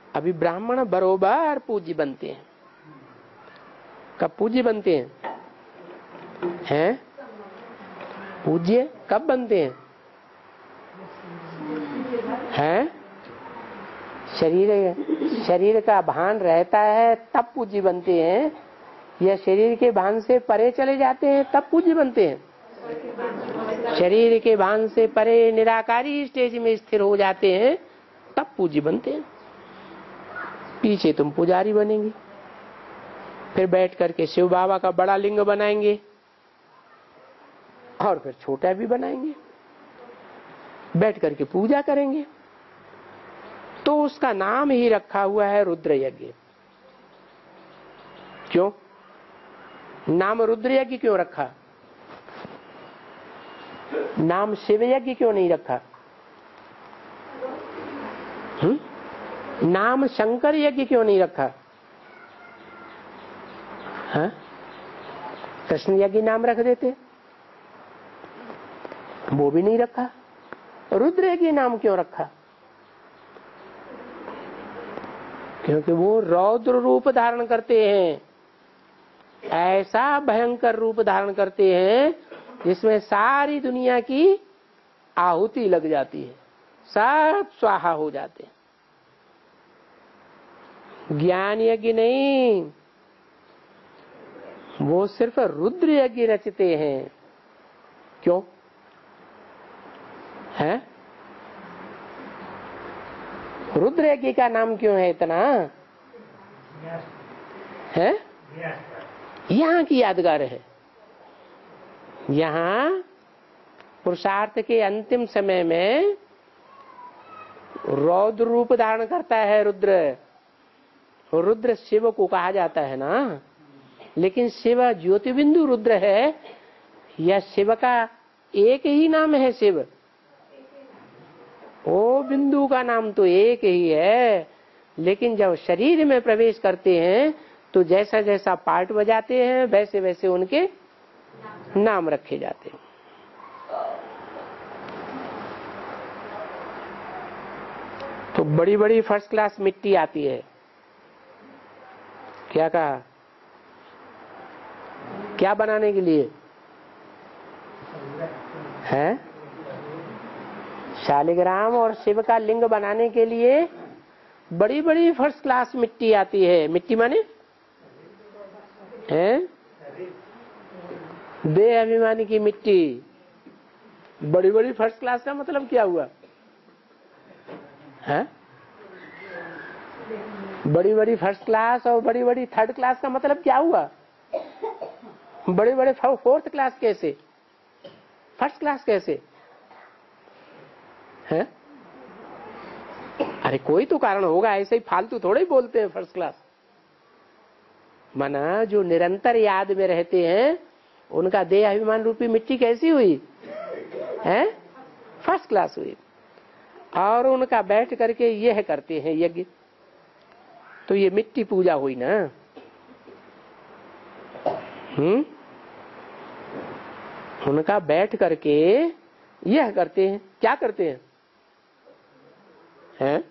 अभी ब्राह्मण बरोबर पूज्य बनते हैं। कब पूज्य बनते हैं? हैं? पूज्य कब बनते हैं? हैं? शरीर का भान रहता है तब पूज्य बनते हैं, या शरीर के भान से परे चले जाते हैं तब पूज्य बनते हैं? शरीर के भान से परे निराकारी स्टेज में स्थिर हो जाते हैं तब पूज्य बनते हैं। पीछे तुम पुजारी बनेंगे, फिर बैठ करके शिव बाबा का बड़ा लिंग बनाएंगे और फिर छोटा भी बनाएंगे, बैठ करके पूजा करेंगे। तो उसका नाम ही रखा हुआ है रुद्र यज्ञ। क्यों नाम रुद्र यज्ञ क्यों रखा? नाम शिव यज्ञ क्यों नहीं रखा? नाम शंकर यज्ञ क्यों नहीं रखा? हाँ? कृष्ण यज्ञ नाम रख देते, वो भी नहीं रखा। रुद्र यज्ञ नाम क्यों रखा? क्योंकि वो रौद्र रूप धारण करते हैं, ऐसा भयंकर रूप धारण करते हैं जिसमें सारी दुनिया की आहुति लग जाती है, सब स्वाहा हो जाते हैं। ज्ञान यज्ञ नहीं, वो सिर्फ रुद्र यज्ञ रचते हैं। क्यों है? रुद्र यज्ञ का नाम क्यों है इतना? है यहाँ की यादगार है। यहाँ पुरुषार्थ के अंतिम समय में रौद्र रूप धारण करता है रुद्र। रुद्र शिव को कहा जाता है ना, लेकिन शिव ज्योतिबिंदु रुद्र है या शिव का एक ही नाम है? शिव ओ बिंदु का नाम तो एक ही है, लेकिन जब शरीर में प्रवेश करते हैं तो जैसा जैसा पार्ट बजाते हैं वैसे वैसे उनके नाम रखे जाते हैं। तो बड़ी बड़ी फर्स्ट क्लास मिट्टी आती है। क्या कहा? क्या बनाने के लिए है? शालिग्राम और शिव का लिंग बनाने के लिए बड़ी बड़ी फर्स्ट क्लास मिट्टी आती है। मिट्टी माने है देह अभिमानी की मिट्टी। बड़ी बड़ी फर्स्ट क्लास का मतलब क्या हुआ है? बड़ी बड़ी फर्स्ट क्लास और बड़ी बड़ी थर्ड क्लास का मतलब क्या हुआ? बड़े बड़े फोर्थ क्लास कैसे? फर्स्ट क्लास कैसे है? अरे कोई तो कारण होगा, ऐसे ही फालतू थोड़े ही बोलते हैं फर्स्ट क्लास। माना जो निरंतर याद में रहते हैं उनका देह अभिमान रूपी मिट्टी कैसी हुई है? फर्स्ट क्लास हुई। और उनका बैठ करके यह करते हैं यज्ञ, तो ये मिट्टी पूजा हुई ना। उनका बैठ करके यह करते हैं। क्या करते हैं? हैं?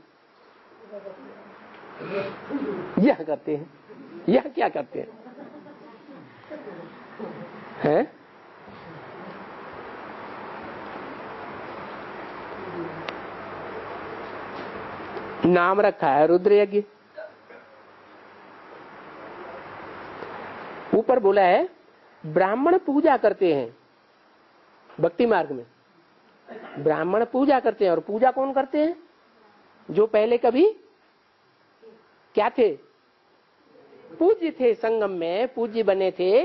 यह करते हैं। यह क्या करते हैं? हैं? नाम रखा है रुद्र यज्ञ। ऊपर बोला है ब्राह्मण पूजा करते हैं। भक्ति मार्ग में ब्राह्मण पूजा करते हैं। और पूजा कौन करते हैं? जो पहले कभी क्या थे? पूज्य थे। संगम में पूज्य बने थे।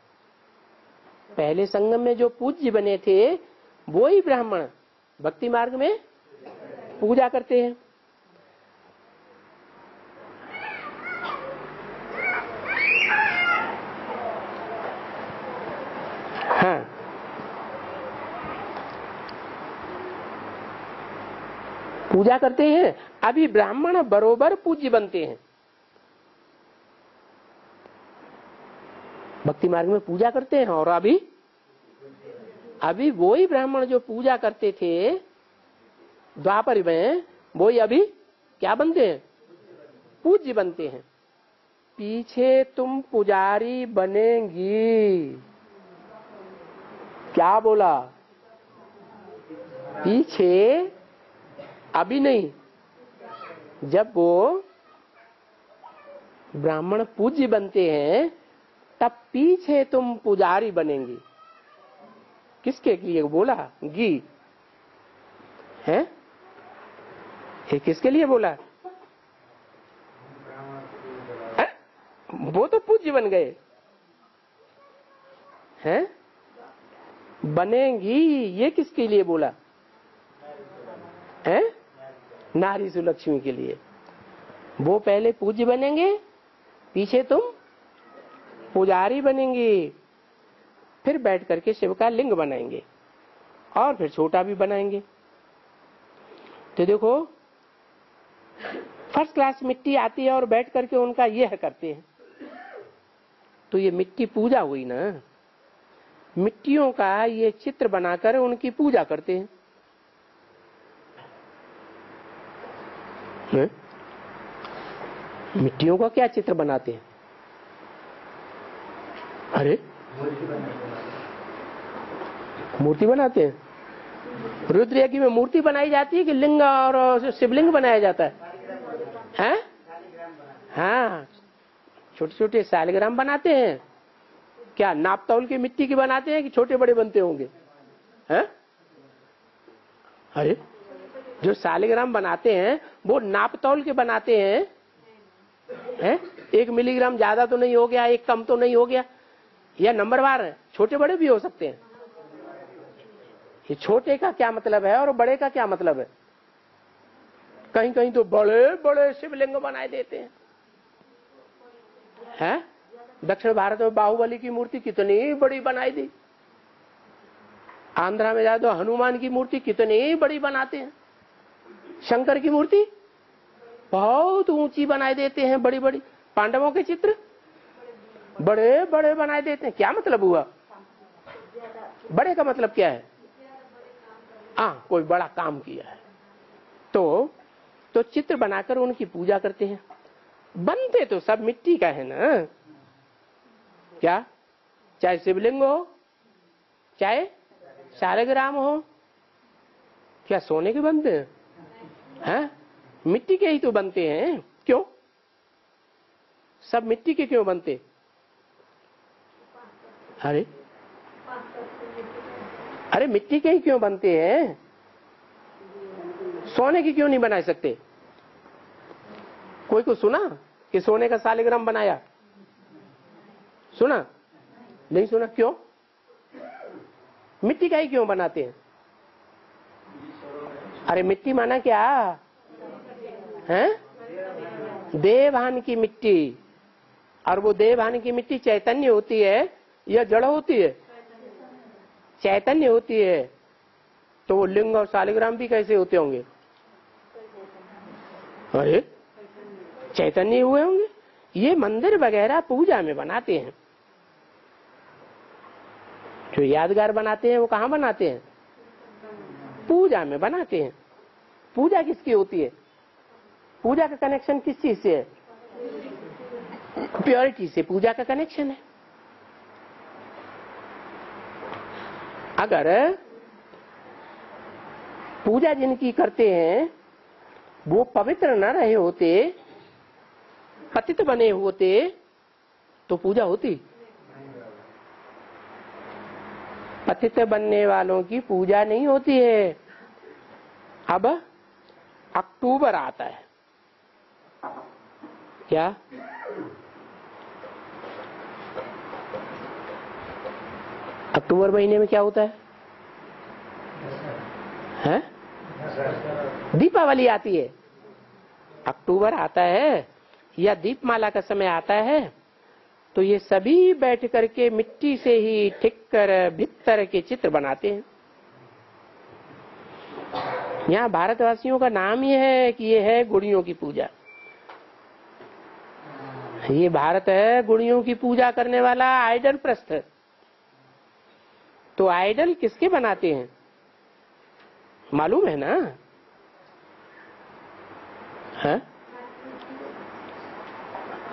पहले संगम में जो पूज्य बने थे वो ही ब्राह्मण भक्ति मार्ग में पूजा करते हैं। हाँ, पूजा करते हैं। अभी ब्राह्मण बरोबर पूज्य बनते हैं। भक्ति मार्ग में पूजा करते हैं और अभी वही ब्राह्मण जो पूजा करते थे द्वापर में, वही अभी क्या बनते हैं? पूज्य बनते हैं। पीछे तुम पुजारी बनेंगी। क्या बोला? पीछे, अभी नहीं। जब वो ब्राह्मण पूज्य बनते हैं तब पीछे तुम पुजारी बनेंगी। किसके लिए बोला? गी है? ये किसके लिए बोला है? वो तो पूज्य बन गए हैं। बनेंगी ये किसके लिए बोला है? नारी सुलक्ष्मी के लिए। वो पहले पूज्य बनेंगे, पीछे तुम पुजारी बनेंगी, फिर बैठ करके शिव का लिंग बनाएंगे और फिर छोटा भी बनाएंगे। तो देखो फर्स्ट क्लास मिट्टी आती है और बैठ करके उनका यह करते हैं, तो ये मिट्टी पूजा हुई ना। मिट्टियों का ये चित्र बनाकर उनकी पूजा करते हैं। मिट्टियों का क्या चित्र बनाते हैं? अरे मूर्ति बनाते हैं। रुद्र यज्ञ में मूर्ति बनाई जाती है कि लिंग और शिवलिंग बनाया जाता है? हाँ, छोटे छोटे सालिग्राम बनाते हैं। क्या नापतौल की मिट्टी की बनाते हैं कि छोटे बड़े बनते होंगे? हैं? अरे जो सालिग्राम बनाते हैं वो नापतौल के बनाते हैं। 1 मिलीग्राम ज्यादा तो नहीं हो गया, 1 कम तो नहीं हो गया, या नंबरवार है। छोटे बड़े भी हो सकते हैं। ये छोटे का क्या मतलब है और बड़े का क्या मतलब है? कहीं कहीं तो बड़े बड़े शिवलिंग बनाए देते हैं। दक्षिण भारत में बाहुबली की मूर्ति कितनी बड़ी बनाई दी। आंध्रा में जाए तो हनुमान की मूर्ति कितनी बड़ी बनाते हैं। शंकर की मूर्ति बहुत ऊंची बनाए देते हैं, बड़ी बड़ी। पांडवों के चित्र बड़े बड़े बनाए देते हैं। क्या मतलब हुआ? बड़े का मतलब क्या है? कोई बड़ा काम किया है। तो चित्र बनाकर उनकी पूजा करते हैं। बनते तो सब मिट्टी का है ना। क्या? चाहे शिवलिंग हो, चाहे सालिग्राम हो, क्या सोने के बनते हैं? मिट्टी के ही तो बनते हैं। क्यों? सब मिट्टी के क्यों बनते? अरे मिट्टी के ही क्यों बनते हैं? सोने की क्यों नहीं बना सकते? कोई को सुना कि सोने का सालिग्राम बनाया? सुना? नहीं सुना। क्यों? मिट्टी का ही क्यों बनाते हैं? अरे मिट्टी माना क्या है? देवहान की मिट्टी। और वो देवहान की मिट्टी चैतन्य होती है या जड़ होती है? चैतन्य होती है। तो वो लिंग और सालिग्राम भी कैसे होते होंगे? अरे चैतन्य हुए होंगे। ये मंदिर वगैरह पूजा में बनाते हैं। जो यादगार बनाते हैं वो कहाँ बनाते हैं? पूजा में बनाते हैं। पूजा किसकी होती है? पूजा का कनेक्शन किस चीज से है? प्योरिटी से पूजा का कनेक्शन है। अगर पूजा जिनकी करते हैं वो पवित्र न रहे होते, पतित बने होते, तो पूजा होती? पतित बनने वालों की पूजा नहीं होती है। अब अक्टूबर आता है। क्या? अक्टूबर महीने में क्या होता है? दीपावली आती है। अक्टूबर आता है या दीपमाला का समय आता है तो ये सभी बैठ करके मिट्टी से ही ठिक कर भीतर के चित्र बनाते हैं। यहाँ भारतवासियों का नाम ये है कि ये है गुड़ियों की पूजा। ये भारत है गुड़ियों की पूजा करने वाला आइडल प्रस्थ। तो आइडल किसके बनाते हैं मालूम है ना?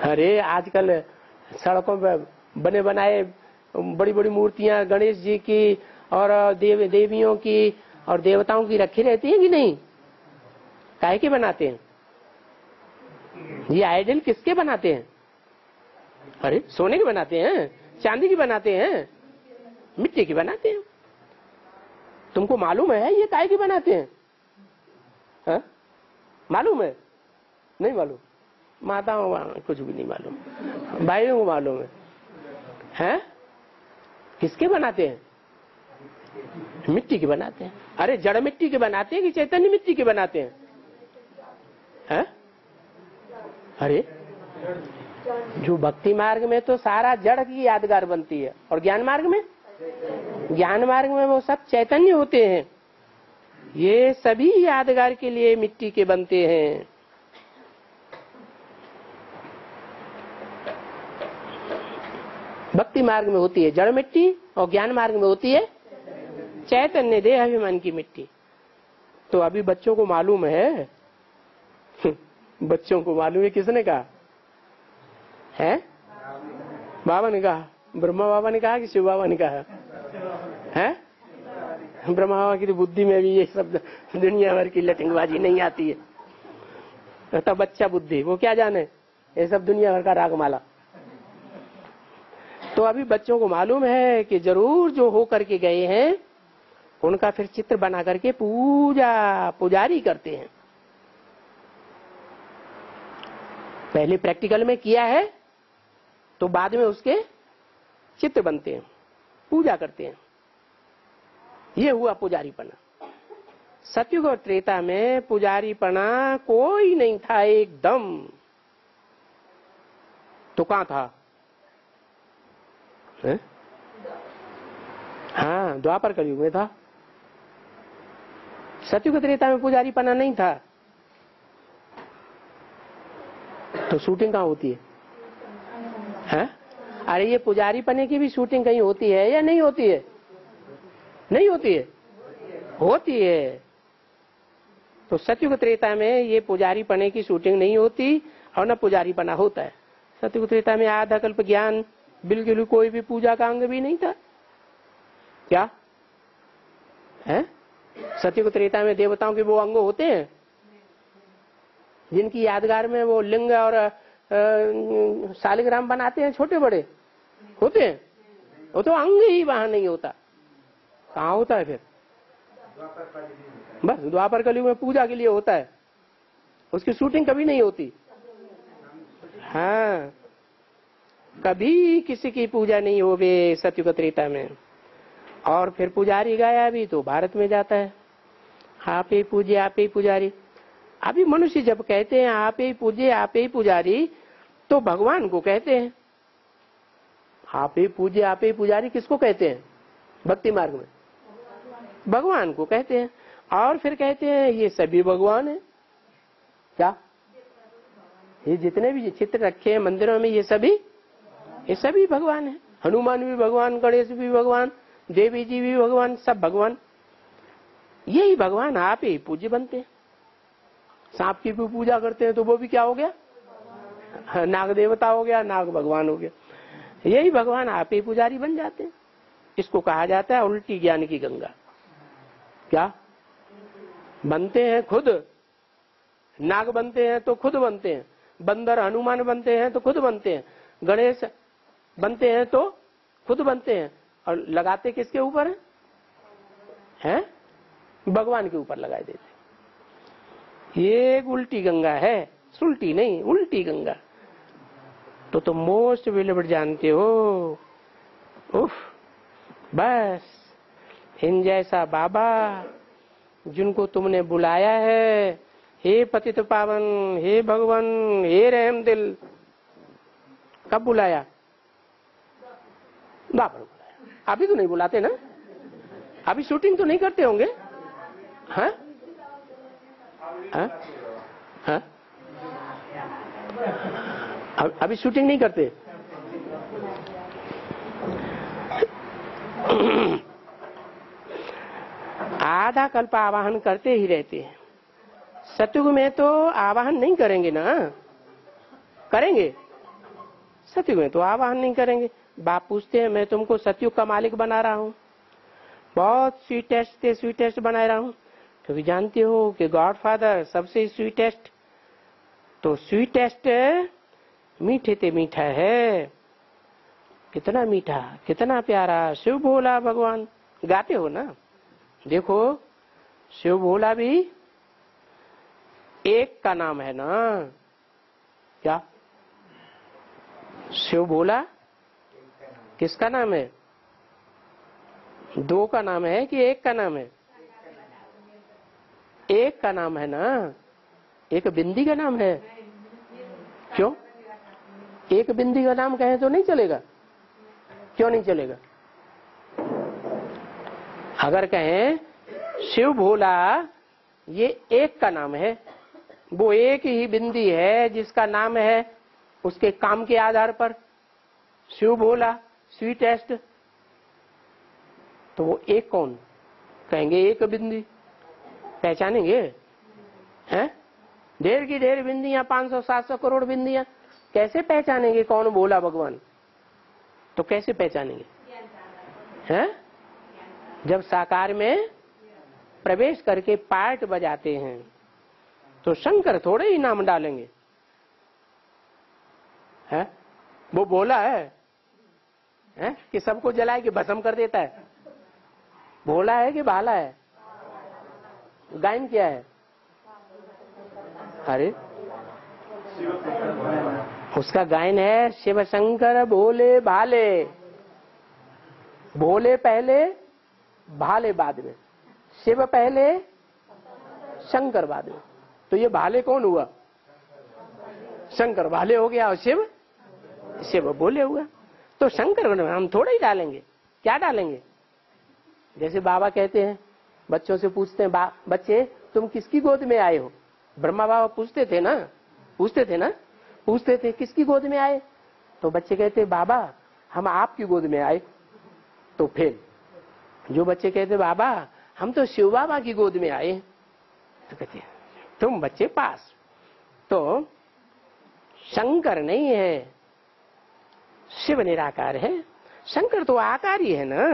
अरे आजकल सड़कों पर बने बनाए बड़ी बड़ी मूर्तियां गणेश जी की और देवियों की और देवताओं की रखी रहती है कि नहीं? काहे के बनाते हैं? ये आइडल किसके बनाते हैं? अरे सोने के बनाते हैं, चांदी की बनाते हैं, मिट्टी की बनाते हैं। तुमको मालूम है ये काहे की बनाते हैं? हा? मालूम है? नहीं मालूम? माताओं कुछ भी नहीं मालूम, भाइयों को मालूम है? किसके बनाते हैं? मिट्टी के बनाते हैं। अरे जड़ मिट्टी के बनाते हैं कि चैतन्य मिट्टी के बनाते हैं? अरे जो भक्ति मार्ग में तो सारा जड़ की यादगार बनती है, और ज्ञान मार्ग में वो सब चैतन्य होते हैं। ये सभी यादगार के लिए मिट्टी के बनते हैं। भक्ति मार्ग में होती है जड़ मिट्टी और ज्ञान मार्ग में होती है चैतन्य देह अभिमान की मिट्टी। तो अभी बच्चों को मालूम है बच्चों को मालूम है किसने कहा है? बाबा ने कहा, ब्रह्मा बाबा ने कहा कि शिव बाबा ने कहा है? ब्रह्मा बाबा की तो बुद्धि में भी ये सब दुनिया भर की लटिंगबाजी नहीं आती है। तब बच्चा बुद्धि, वो क्या जाने ये सब दुनिया भर का रागमाला। तो अभी बच्चों को मालूम है कि जरूर जो हो करके गए हैं उनका फिर चित्र बना करके पुजारी करते हैं। पहले प्रैक्टिकल में किया है तो बाद में उसके चित्र बनते हैं, पूजा करते हैं। ये हुआ पुजारीपना। सतयुग और त्रेता में पुजारीपना कोई नहीं था एकदम। तो कहां था? हाँ, द्वापर कलयुग में था। सतयुग त्रेता में पुजारीपना नहीं था। तो शूटिंग कहाँ होती है? अरे ये पुजारीपने की भी शूटिंग कहीं होती है या नहीं होती है? नहीं होती है? होती है। तो सतयुग त्रेता में ये पुजारीपने की शूटिंग नहीं होती और न पुजारीपना होता है। सतयुग त्रेता में आधा कल्प ज्ञान, बिल्कुल कोई भी पूजा का अंग भी नहीं था। क्या है? सतयुग त्रेता में देवताओं के वो अंग होते हैं जिनकी यादगार में वो लिंग और शालिग्राम बनाते हैं, छोटे बड़े होते हैं। वो तो अंग ही वहां नहीं होता। कहाँ होता है फिर? बस द्वापर कलयुग में पूजा के लिए होता है, उसकी शूटिंग कभी नहीं होती। हाँ, कभी किसी की पूजा नहीं होवे सतयुग त्रेता में। और फिर पुजारी गया भी तो भारत में जाता है, आप ही पूजे आप ही पुजारी। अभी मनुष्य जब कहते हैं आप ही पूजे आप ही पुजारी तो भगवान को कहते हैं। आप ही पूजे आप ही पुजारी किसको कहते हैं? भक्ति मार्ग में भगवान को कहते हैं। और फिर कहते हैं ये सभी भगवान है। क्या ये जितने भी चित्र रखे हैं मंदिरों में ये सभी भगवान है। हनुमान भी भगवान, गणेश भी भगवान, देवी जी भी भगवान, सब भगवान। यही भगवान आप ही पूज्य बनते हैं। सांप की भी पूजा करते हैं तो वो भी क्या हो गया? नाग देवता हो गया, नाग भगवान हो गया। यही भगवान आप ही पुजारी बन जाते हैं। इसको कहा जाता है उल्टी ज्ञान की गंगा। क्या बनते हैं? खुद नाग बनते हैं तो खुद बनते हैं, बंदर हनुमान बनते हैं तो खुद बनते हैं, गणेश बनते हैं तो खुद बनते हैं। और लगाते किसके ऊपर है? भगवान के ऊपर लगाए देते। ये एक उल्टी गंगा है, सुल्टी नहीं, उल्टी गंगा। तो तुम मोस्ट वेलेबल जानते हो। उफ, बस इन जैसा बाबा जिनको तुमने बुलाया है, हे पतित पावन, हे भगवान, हे रहम दिल, कब बुलाया? बाबर बुलाया। अभी तो नहीं बुलाते ना, अभी शूटिंग तो नहीं करते होंगे। हाँ हाँ हाँ, अभी शूटिंग नहीं करते। आधा कल्प आवाहन करते ही रहते हैं। सतयुग में तो आवाहन नहीं करेंगे ना, करेंगे? सतयुग में तो आवाहन नहीं करेंगे। बाप पूछते हैं मैं तुमको सतयुग का मालिक बना रहा हूँ, बहुत स्वीटेस्ट बना रहा हूँ, क्योंकि जानते हो कि गॉड फादर सबसे स्वीटेस्ट, तो स्वीटेस्ट मीठे ते मीठा है। कितना मीठा, कितना प्यारा शिव भोला भगवान, गाते हो ना। देखो शिव भोला भी एक का नाम है ना, क्या शिव भोला किसका नाम है? दो का नाम है कि एक का नाम है? एक का नाम है ना, एक बिंदी का नाम है। क्यों? एक बिंदी का नाम कहें तो नहीं चलेगा? क्यों नहीं चलेगा? अगर कहें शिव भोला ये एक का नाम है, वो एक ही बिंदी है जिसका नाम है उसके काम के आधार पर शिव भोला स्वीटेस्ट, तो वो एक कौन? कहेंगे एक बिंदी, पहचानेंगे? हैं? ढेर की ढेर बिंदियां, 500-700 करोड़ बिंदियां, कैसे पहचानेंगे कौन भोला भगवान? तो कैसे पहचानेंगे? हैं? जब साकार में प्रवेश करके पार्ट बजाते हैं तो शंकर थोड़े ही नाम डालेंगे। है? वो भोला है कि सबको जलाए के भस्म कर देता है? भोला है कि भाला है? गायन क्या है? अरे उसका गायन है शिव शंकर भोले भाले, भोले पहले भाले बाद में, शिव पहले शंकर बाद में। तो ये भाले कौन हुआ? शंकर भाले हो गया और शिव भोले हुआ। तो शंकर हम थोड़ा ही डालेंगे, क्या डालेंगे? जैसे बाबा कहते हैं, बच्चों से पूछते हैं, बच्चे तुम किसकी गोद में आए हो? ब्रह्मा बाबा पूछते थे ना, पूछते थे किसकी गोद में आए? तो बच्चे कहते बाबा हम आपकी गोद में आए। तो फिर जो बच्चे कहते बाबा हम तो शिव बाबा की गोद में आए, तो कहते तुम बच्चे पास। तो शंकर नहीं है, शिव निराकार है। शंकर तो आकारी है ना,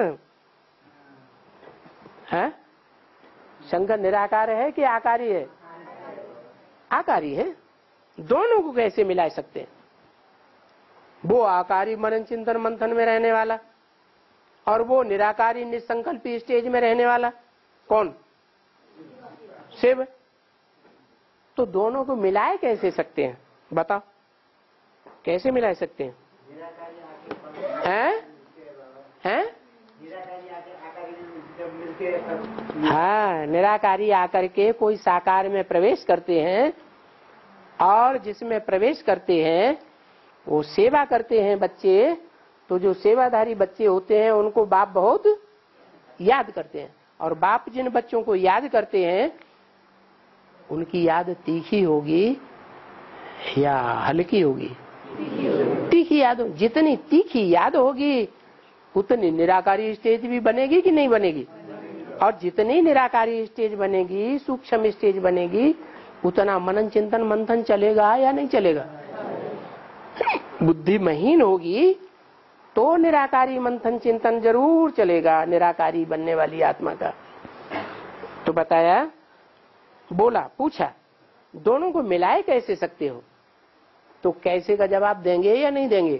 है? शंकर निराकार है कि आकारी है? आकारी है। दोनों को कैसे मिला सकते हैं? वो आकारी मनन चिंतन मंथन में रहने वाला और वो निराकारी निसंकल्पी स्टेज में रहने वाला कौन? शिव। तो दोनों को मिलाए कैसे सकते हैं? बताओ कैसे मिला सकते हैं? हैं? हाँ, निराकारी आकर के कोई साकार में प्रवेश करते हैं और जिसमें प्रवेश करते हैं वो सेवा करते हैं बच्चे। तो जो सेवाधारी बच्चे होते हैं उनको बाप बहुत याद करते हैं, और बाप जिन बच्चों को याद करते हैं उनकी याद तीखी होगी या हल्की होगी? तीखी याद हो। जितनी तीखी याद होगी उतनी निराकारी स्टेज भी बनेगी कि नहीं बनेगी? और जितनी निराकारी स्टेज बनेगी, सूक्ष्म स्टेज बनेगी, उतना मनन चिंतन मंथन चलेगा या नहीं चलेगा? बुद्धि महीन होगी तो निराकारी मंथन चिंतन जरूर चलेगा, निराकारी बनने वाली आत्मा का। तो बताया, बोला, पूछा दोनों को मिलाए कैसे सकते हो? तो कैसे का जवाब देंगे या नहीं देंगे?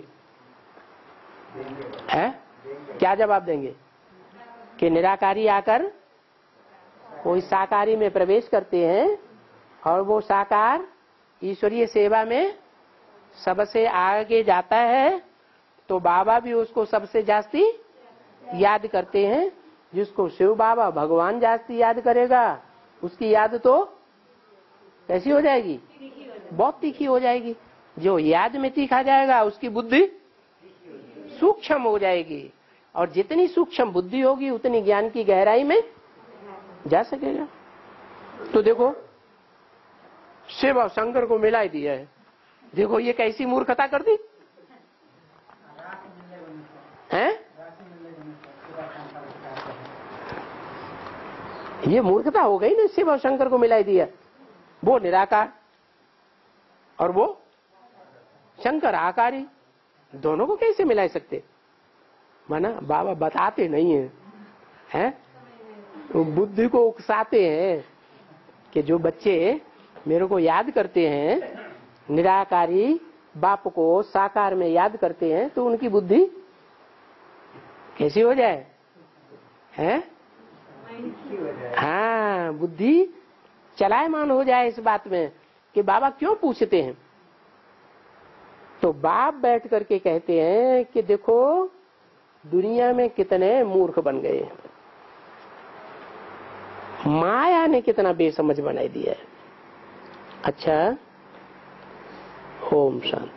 है? क्या जवाब देंगे? कि निराकारी आकर कोई साकारी में प्रवेश करते हैं और वो साकार ईश्वरीय सेवा में सबसे आगे जाता है, तो बाबा भी उसको सबसे जास्ती याद करते हैं। जिसको शिव बाबा भगवान जास्ती याद करेगा उसकी याद तो कैसी हो जाएगी? बहुत तीखी हो जाएगी। जो याद में तीखा जाएगा उसकी बुद्धि सूक्ष्म हो जाएगी, और जितनी सूक्ष्म बुद्धि होगी उतनी ज्ञान की गहराई में जा सकेगा। तो देखो शिव और शंकर को मिला दिया है। देखो ये कैसी मूर्खता कर दी है? ये मूर्खता हो गई ना। शिव और शंकर को मिला दिया, वो निराकार और वो शंकर आकारी। दोनों को कैसे मिला सकते? माना बाबा बताते नहीं है, हैं? तो बुद्धि को उकसाते हैं कि जो बच्चे मेरे को याद करते हैं, निराकारी बाप को साकार में याद करते हैं, तो उनकी बुद्धि कैसी हो जाए? हैं? हाँ, बुद्धि चलायमान हो जाए इस बात में कि बाबा क्यों पूछते हैं। तो बाप बैठ करके कहते हैं कि देखो दुनिया में कितने मूर्ख बन गए, माया ने कितना बेसमझ बनाई दिया है। अच्छा, ओम शांति।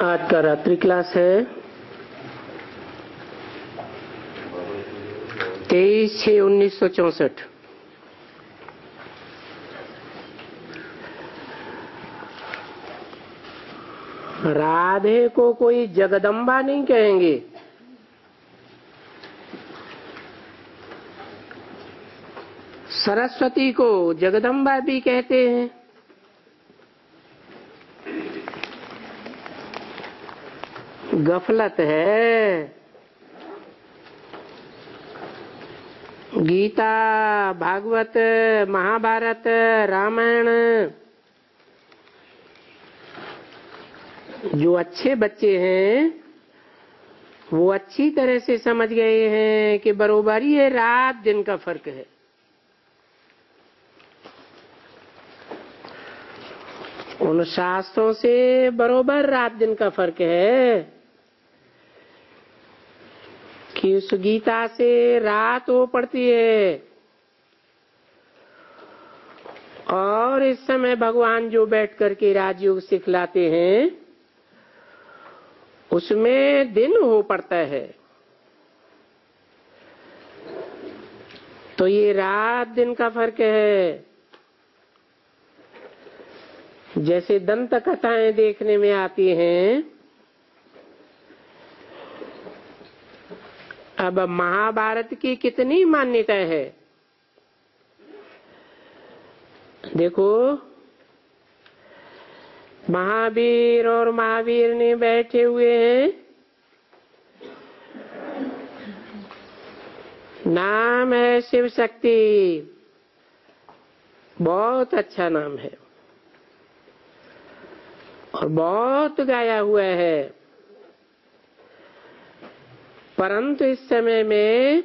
आज का रात्रि क्लास है 23/6/1964। राधे को कोई जगदम्बा नहीं कहेंगे, सरस्वती को जगदम्बा भी कहते हैं। गफलत है। गीता, भागवत, महाभारत, रामायण जो अच्छे बच्चे हैं वो अच्छी तरह से समझ गए हैं कि बरोबर ये रात दिन का फर्क है। उन शास्त्रों से बरोबर रात दिन का फर्क है कि उस गीता से रात हो पड़ती है और इस समय भगवान जो बैठ करके राजयोग सिखलाते हैं उसमें दिन हो पड़ता है। तो ये रात दिन का फर्क है। जैसे दंत कथाएं देखने में आती हैं, अब महाभारत की कितनी मान्यता है। देखो, महावीर और महावीर ने बैठे हुए हैं, नाम है शिव शक्ति, बहुत अच्छा नाम है और बहुत गाया हुआ है। परंतु इस समय में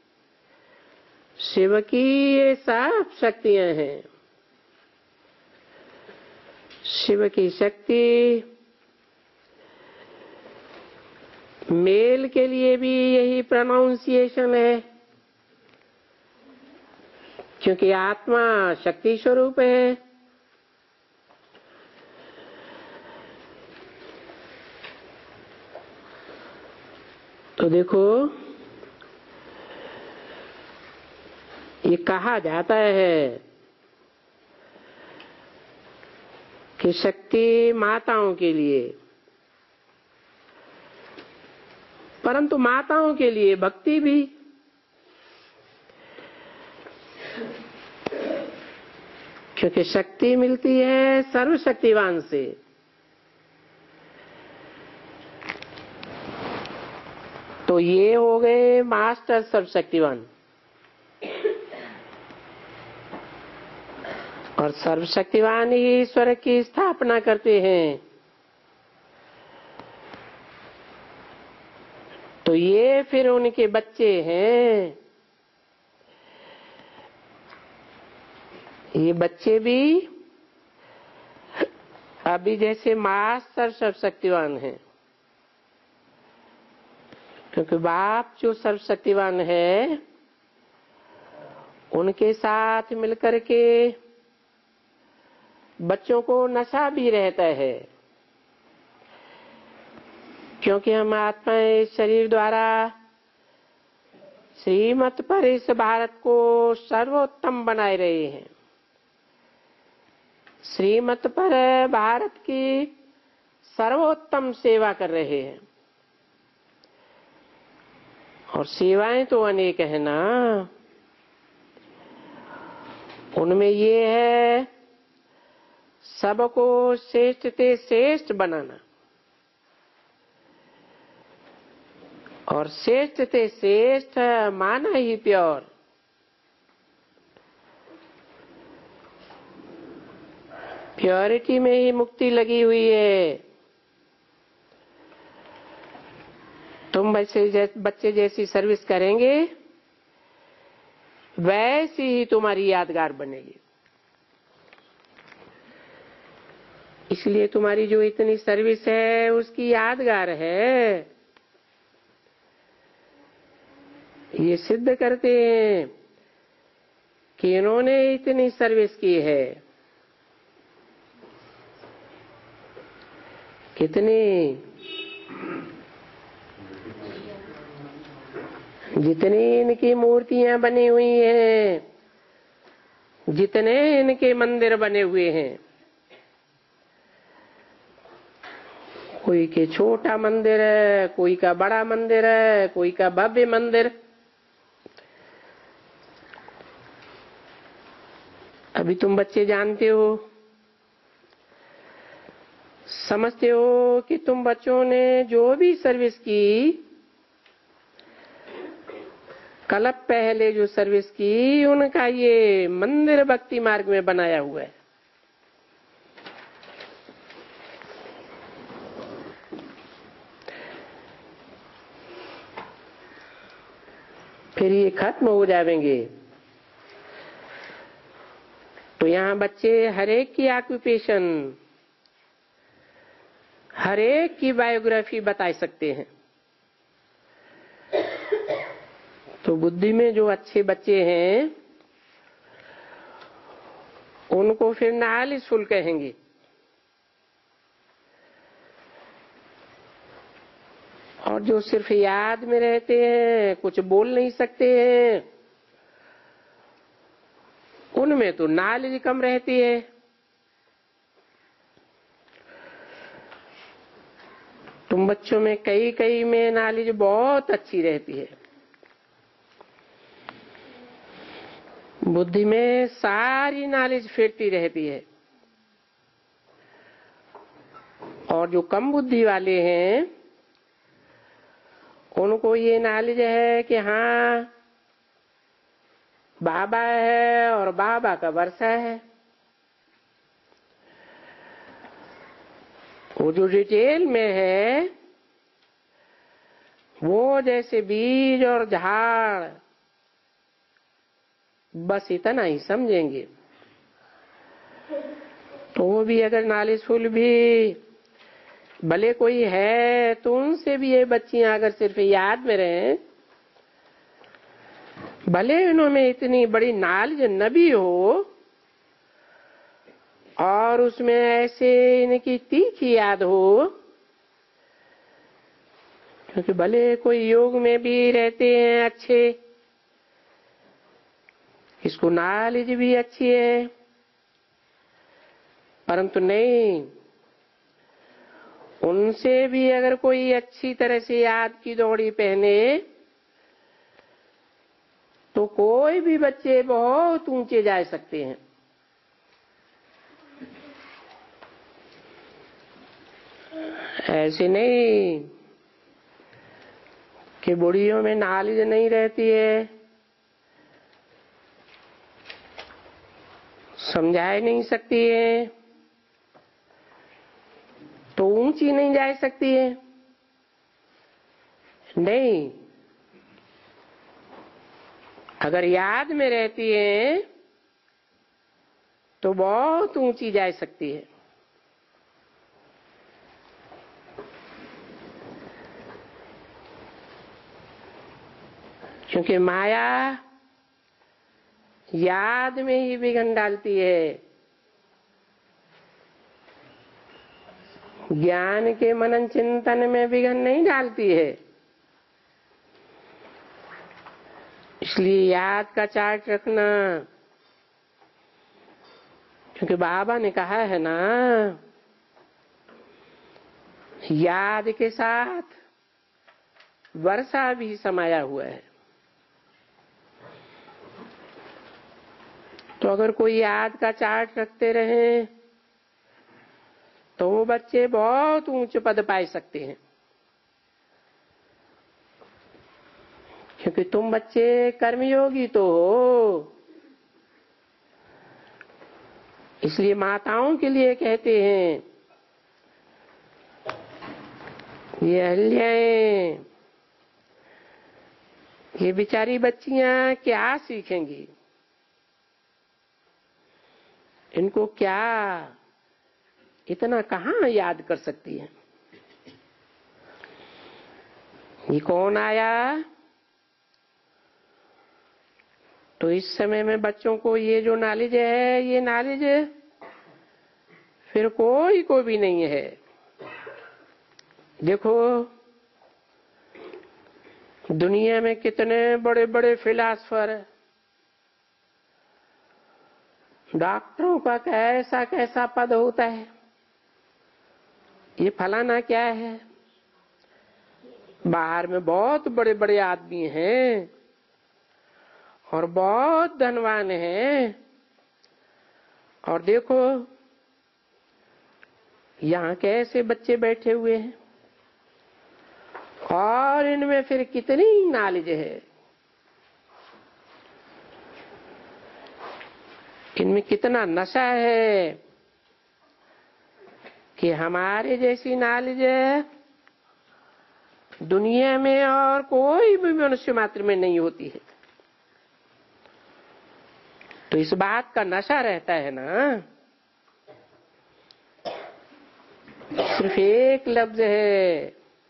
शिव की ये सब शक्तियां हैं। शिव की शक्ति मेल के लिए भी यही प्रोनाउंसिएशन है, क्योंकि आत्मा शक्ति स्वरूप है। तो देखो, ये कहा जाता है कि शक्ति माताओं के लिए, परंतु माताओं के लिए भक्ति भी। क्योंकि शक्ति मिलती है सर्वशक्तिवान से। तो ये हो गए मास्टर सर्वशक्तिवान, और सर्वशक्तिवान ही ईश्वर की स्थापना करते हैं। तो ये फिर उनके बच्चे हैं। ये बच्चे भी अभी जैसे मास्टर सर्वशक्तिवान हैं, क्योंकि बाप जो सर्वशक्तिवान है उनके साथ मिलकर के बच्चों को नशा भी रहता है, क्योंकि हम आत्मा इस शरीर द्वारा श्रीमत पर इस भारत को सर्वोत्तम बनाए रहे हैं। श्रीमत पर भारत की सर्वोत्तम सेवा कर रहे हैं। और सेवाएं तो अनेक है ना, उनमें ये है सबको श्रेष्ठ से श्रेष्ठ बनाना, और श्रेष्ठ से श्रेष्ठ माना ही प्योर। प्योरिटी में ही मुक्ति लगी हुई है। तुम बच्चे जैसी सर्विस करेंगे वैसी ही तुम्हारी यादगार बनेगी। इसलिए तुम्हारी जो इतनी सर्विस है उसकी यादगार है। ये सिद्ध करते हैं कि इन्होंने इतनी सर्विस की है। कितनी? जितनी इनकी मूर्तियां बनी हुई हैं, जितने इनके मंदिर बने हुए हैं, कोई के छोटा मंदिर है, कोई का बड़ा मंदिर है, कोई का भव्य मंदिर। अभी तुम बच्चे जानते हो, समझते हो कि तुम बच्चों ने जो भी सर्विस की, कल पहले जो सर्विस की, उनका ये मंदिर भक्ति मार्ग में बनाया हुआ है। फिर ये खत्म हो जाएंगे। तो यहाँ बच्चे हर एक की ऑक्यूपेशन, हर एक की बायोग्राफी बता सकते हैं। तो बुद्धि में जो अच्छे बच्चे हैं उनको फिर नॉलेजफुल कहेंगे। और जो सिर्फ याद में रहते हैं, कुछ बोल नहीं सकते हैं, उनमें तो नॉलेज कम रहती है। तुम बच्चों में कई कई में नॉलेज बहुत अच्छी रहती है, बुद्धि में सारी नॉलेज फिरती रहती है। और जो कम बुद्धि वाले हैं उनको ये नॉलेज है कि हाँ बाबा है और बाबा का वर्षा है। वो जो डिटेल में है वो जैसे बीज और झाड़, बस इतना ही समझेंगे। तो वो भी अगर नॉलेजफुल भी भले कोई है तो उनसे भी ये बच्चियां अगर सिर्फ याद में रहें, भले इन्होंने इतनी बड़ी नॉलेज न भी हो और उसमें ऐसे इनकी तीखी याद हो, क्योंकि भले कोई योग में भी रहते हैं अच्छे, इसको नॉलेज भी अच्छी है, परंतु नहीं, उनसे भी अगर कोई अच्छी तरह से याद की दौड़ी पहने तो कोई भी बच्चे बहुत ऊंचे जा सकते हैं। ऐसे नहीं कि बुढ़ियों में नॉलेज नहीं रहती है, समझा नहीं सकती है तो ऊंची नहीं जा सकती है। नहीं, अगर याद में रहती है तो बहुत ऊंची जा सकती है। क्योंकि माया याद में ही विघ्न डालती है, ज्ञान के मनन चिंतन में विघ्न नहीं डालती है। इसलिए याद का चार्ट रखना, क्योंकि बाबा ने कहा है ना, याद के साथ वर्षा भी समाया हुआ है। तो अगर कोई याद का चार्ट रखते रहे तो वो बच्चे बहुत ऊंचे पद पा सकते हैं। क्योंकि तुम बच्चे कर्मयोगी तो हो, इसलिए माताओं के लिए कहते हैं ये अहल्याएं, ये बिचारी बच्चियां क्या सीखेंगी, इनको क्या इतना कहाँ याद कर सकती है। ये कौन आया, तो इस समय में बच्चों को ये जो नॉलेज है, ये नॉलेज फिर कोई को भी नहीं है। देखो दुनिया में कितने बड़े बड़े फिलासफर हैं। डॉक्टरों का कैसा कैसा पद होता है, ये फलाना क्या है। बाहर में बहुत बड़े बड़े आदमी हैं और बहुत धनवान हैं, और देखो यहाँ कैसे बच्चे बैठे हुए हैं, और इनमें फिर कितनी नॉलेज है, इनमें कितना नशा है कि हमारे जैसी नॉलेज दुनिया में और कोई भी मनुष्य मात्र में नहीं होती है। तो इस बात का नशा रहता है ना। सिर्फ एक लफ्ज है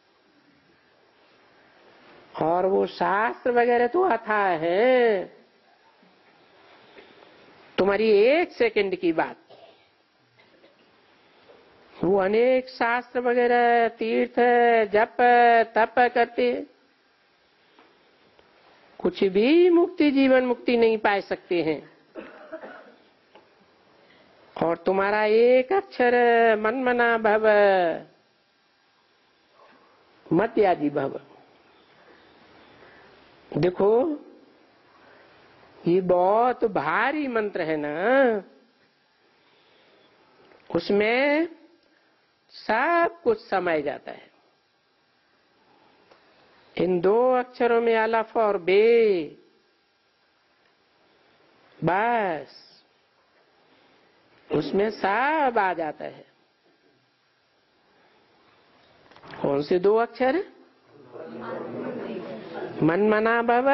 और वो शास्त्र वगैरह तो अथाह है। तुम्हारी एक सेकंड की बात, वो अनेक शास्त्र वगैरह तीर्थ जप तप करते, कुछ भी मुक्ति जीवन मुक्ति नहीं पा सकते हैं। और तुम्हारा एक अक्षर मनमना भव मत्याजी भव, देखो ये बहुत भारी मंत्र है ना, उसमें सब कुछ समाया जाता है। इन दो अक्षरों में अलफ और बे, बस उसमें सब आ जाता है। कौन से दो अक्षर? मन मना भव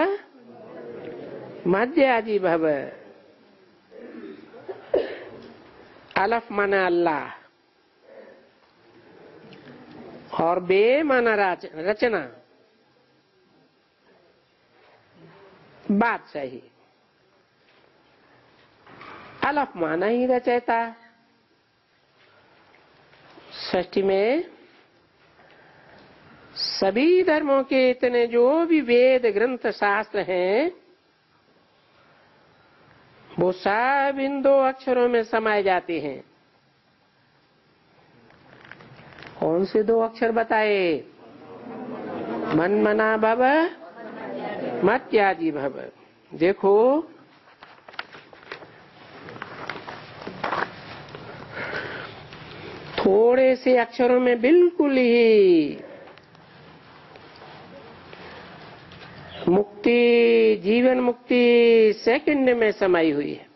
मध्याजी भव, अलफ मना अल्लाह और बे माना रचना, बात सही। अलफ माना ही रचयिता। षष्ठी में सभी धर्मों के इतने जो भी वेद ग्रंथ शास्त्र हैं वो सब इन दो अक्षरों में समाये जाते हैं। कौन से दो अक्षर बताए? मन मना भव मत्याजी भव। देखो थोड़े से अक्षरों में बिल्कुल ही मुक्ति जीवन मुक्ति सेकंड में समाई हुई है।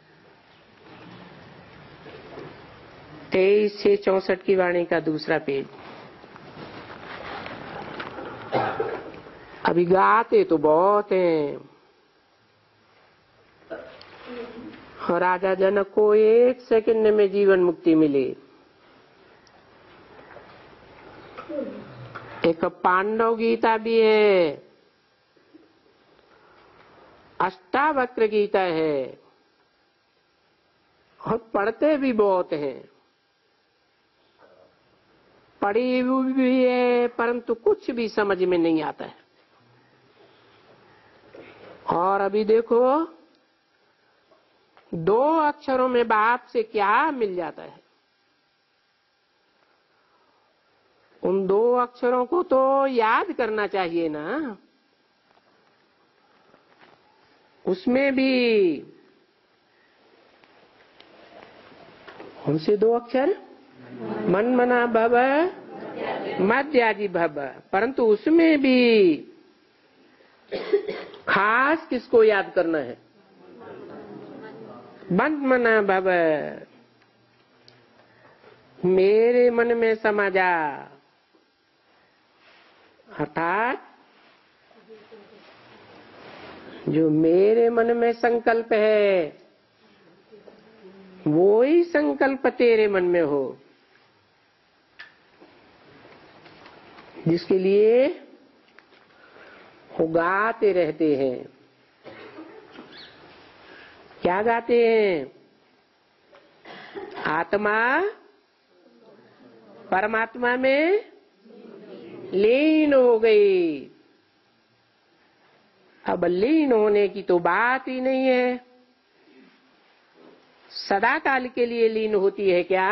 23 से 64 की वाणी का दूसरा पेज। अभी गाते तो बहुत हैं, और राजा जनक को एक सेकंड में जीवन मुक्ति मिली। एक पांडव गीता भी है, अष्टावक्र गीता है, और पढ़ते भी बहुत हैं। पढ़ी हुई भी है परंतु कुछ भी समझ में नहीं आता है। और अभी देखो दो अक्षरों में बाप से क्या मिल जाता है। उन दो अक्षरों को तो याद करना चाहिए ना। उसमें भी कौन से दो अक्षर? मन मना भव मध्याजी भव, परंतु उसमें भी खास किसको याद करना है? मन मना भव, मेरे मन में समा जा। अर्थात जो मेरे मन में संकल्प है वो ही संकल्प तेरे मन में हो, जिसके लिए वो गाते रहते हैं। क्या गाते हैं? आत्मा परमात्मा में लीन हो गई। अब लीन होने की तो बात ही नहीं है। सदा काल के लिए लीन होती है क्या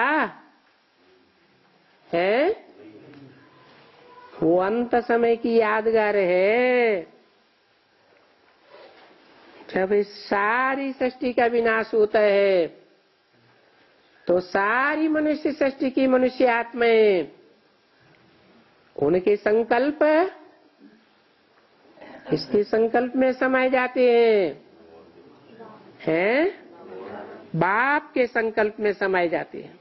है? वो अंत समय की यादगार है, जब इस सारी सृष्टि का विनाश होता है तो सारी मनुष्य सृष्टि की मनुष्य आत्माएं उनके संकल्प, इसके संकल्प में समाये जाते हैं, बाप के संकल्प में समाये जाते हैं।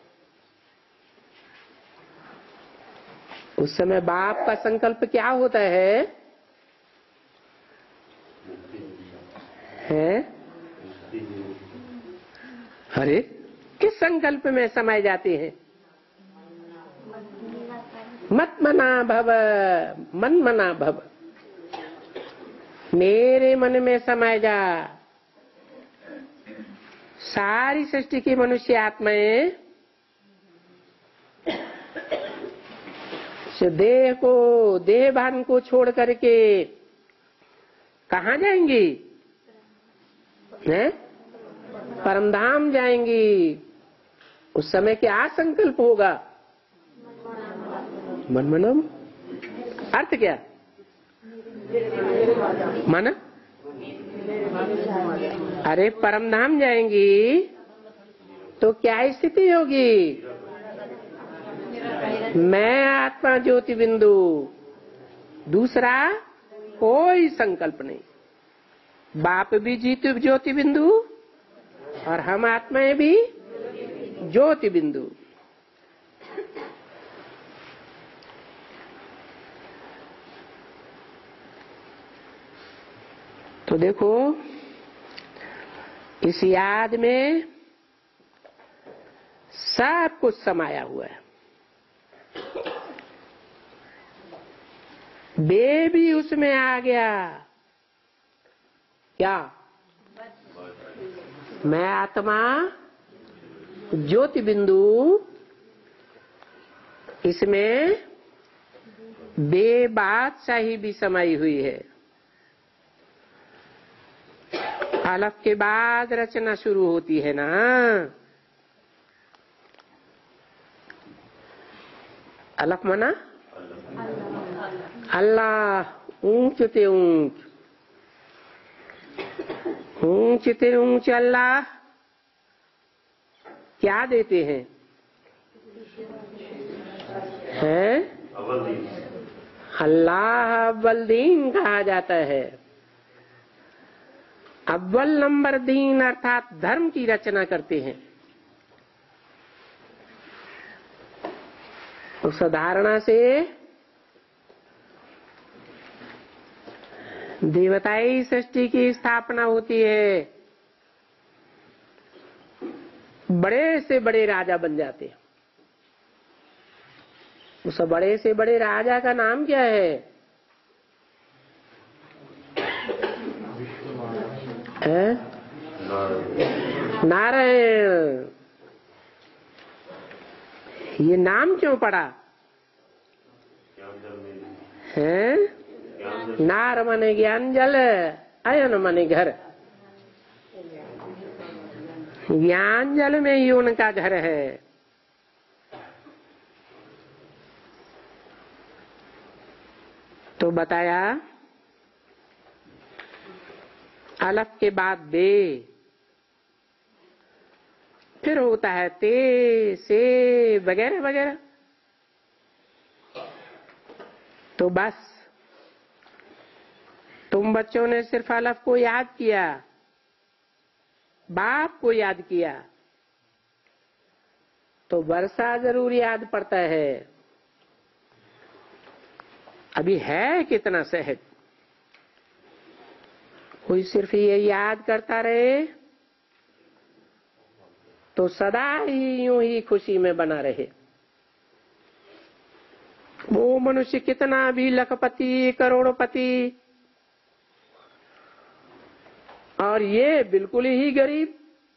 उस समय बाप का संकल्प क्या होता है? अरे किस संकल्प में समाये जाते हैं? मत मना भव, मन मना भव, मेरे मन में समाये जा। सारी सृष्टि की मनुष्य आत्माएं देह को, देह भान को छोड़ करके कहाँ जाएंगी? परमधाम जाएंगी। उस समय क्या संकल्प होगा? मन मनम अर्थ क्या? मन, अरे परमधाम जाएंगी तो क्या स्थिति होगी? मैं आत्मा ज्योति बिंदु, दूसरा कोई संकल्प नहीं। बाप भी ज्योति बिंदु और हम आत्माएं भी ज्योति बिंदु। तो देखो, इस याद में सब कुछ समाया हुआ है। बे भी उसमें आ गया। क्या? मैं आत्मा ज्योति बिंदु, इसमें बे बादशाही भी समाई हुई है। अलफ के बाद रचना शुरू होती है ना। अलफ मना अल्लाह, ऊंच ते ऊंच, ऊंच ते ऊंच अल्लाह क्या देते हैं? अल्लाह अव्वल दीन कहा जाता है। अव्वल नंबर दीन अर्थात धर्म की रचना करते हैं। उस धारणा से देवताई सृष्टि की स्थापना होती है। बड़े से बड़े राजा बन जाते हैं। उस बड़े से बड़े राजा का नाम क्या है? नारायण। ये नाम क्यों पड़ा है? नार माने ज्ञान जल, अयन माने घर। ज्ञान जल में ही उनका घर है। तो बताया अलफ के बाद बे, फिर होता है ते, से वगैरह वगैरह। तो बस तुम बच्चों ने सिर्फ अलफ को याद किया, बाप को याद किया, तो वर्षा जरूर याद पड़ता है। अभी है कितना सहज। कोई सिर्फ ये याद करता रहे तो सदा ही यूं ही खुशी में बना रहे। वो मनुष्य कितना भी लखपति, करोड़पति, और ये बिल्कुल ही गरीब,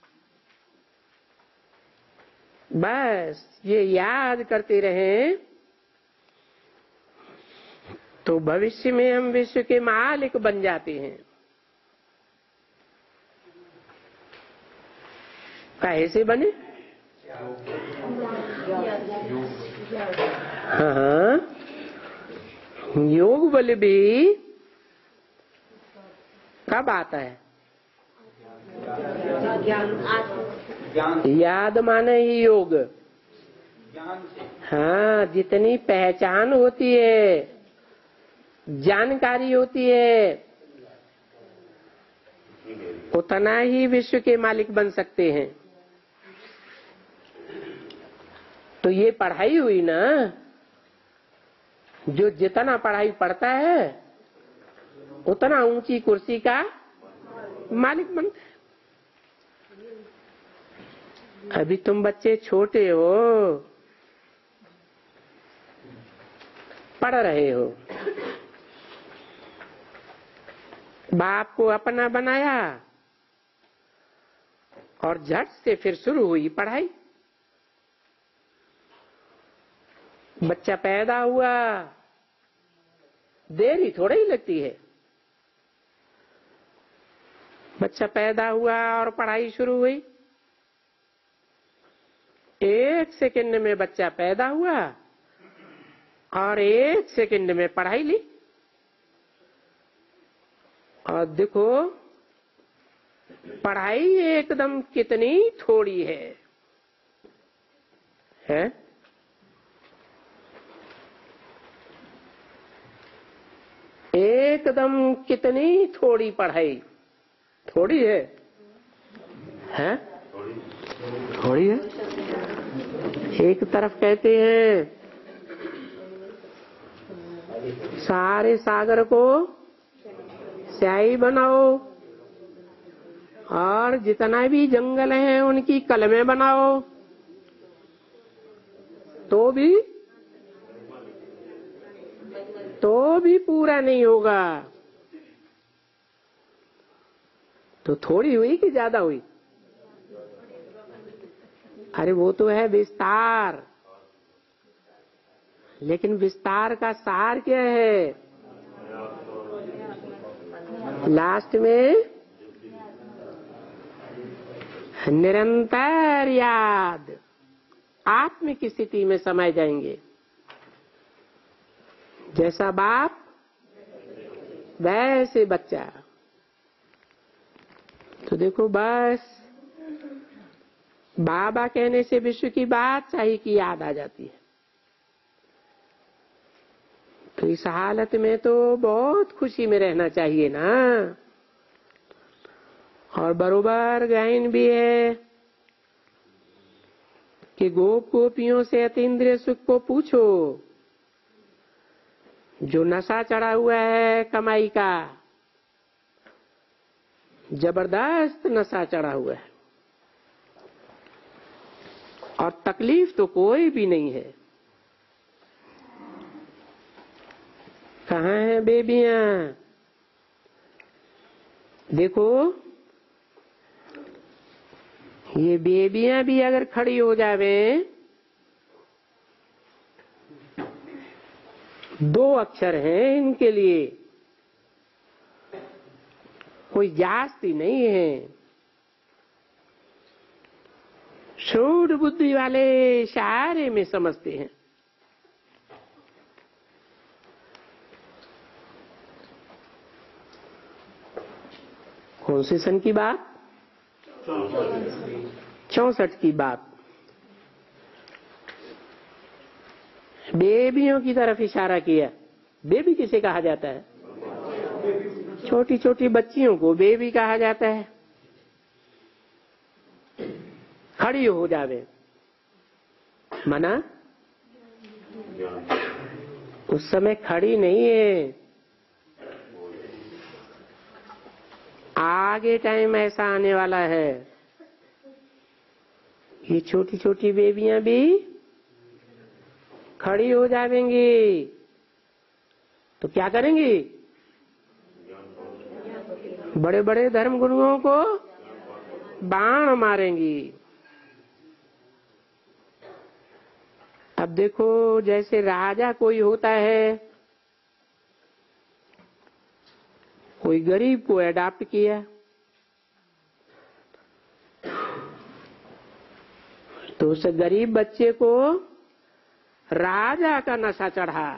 बस ये याद करते रहें तो भविष्य में हम विश्व के मालिक बन जाते हैं। काहे से बने? हाँ, योग बल भी कब आता है? याद माने ही योग। हाँ, जितनी पहचान होती है, जानकारी होती है, उतना ही विश्व के मालिक बन सकते हैं। तो ये पढ़ाई हुई ना, जो जितना पढ़ाई पढ़ता है उतना ऊंची कुर्सी का मालिक बनता है। अभी तुम बच्चे छोटे हो, पढ़ रहे हो, बाप को अपना बनाया और झट से फिर शुरू हुई पढ़ाई। बच्चा पैदा हुआ, देर ही थोड़ी ही लगती है। बच्चा पैदा हुआ और पढ़ाई शुरू हुई। 1 सेकंड में बच्चा पैदा हुआ और 1 सेकंड में पढ़ाई ली। और देखो पढ़ाई एकदम कितनी थोड़ी है? एकदम कितनी थोड़ी पढ़ाई? थोड़ी है? थोड़ी है। एक तरफ कहते हैं सारे सागर को स्याही बनाओ और जितना भी जंगल है उनकी कलमें बनाओ, तो भी पूरा नहीं होगा। तो थोड़ी हुई कि ज्यादा हुई? अरे वो तो है विस्तार, लेकिन विस्तार का सार क्या है? लास्ट में निरंतर याद, आत्म की स्थिति में समाये जाएंगे। जैसा बाप वैसे बच्चा। तो देखो बस बाबा कहने से विश्व की बादशाही की याद आ जाती है। तो इस हालत में तो बहुत खुशी में रहना चाहिए ना। और बरोबर गायन भी है कि गोप गोपियों से अतीन्द्रिय सुख को पूछो, जो नशा चढ़ा हुआ है कमाई का, जबरदस्त नशा चढ़ा हुआ है और तकलीफ तो कोई भी नहीं है। कहाँ है बेबियां? देखो ये बेबियां भी अगर खड़ी हो जावे, 2 अक्षर हैं इनके लिए, कोई जास्ती नहीं है। शूड बुद्धि वाले इशारे में समझते हैं। कौन से सन की बात? 64 की बात। बेबियों की तरफ इशारा किया। बेबी किसे कहा जाता है? छोटी छोटी बच्चियों को बेबी कहा जाता है। खड़ी हो जावे मना, उस समय खड़ी नहीं है। आगे टाइम ऐसा आने वाला है, ये छोटी छोटी बेबियां भी खड़ी हो जाएंगी। तो क्या करेंगी? बड़े बड़े धर्म गुरुओं को बाण मारेंगी। अब देखो जैसे राजा कोई होता है, कोई गरीब को अडॉप्ट किया, तो उस गरीब बच्चे को राजा का नशा चढ़ा,